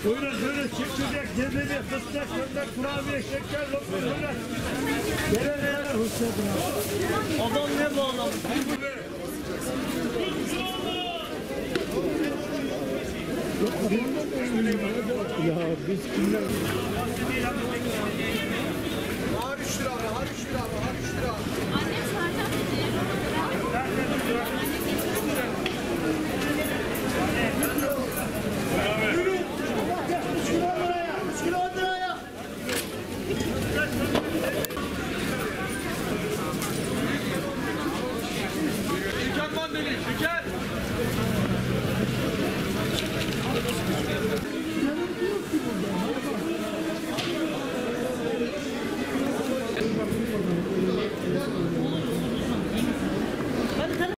Buyurun buyurun çekirdek, cebeli, fıstık, fındık, kurabiye, şeker, lokum, buyurun. Gene ne? Adam ne bu adam? Ya biz kimler? Var 3 lira abi.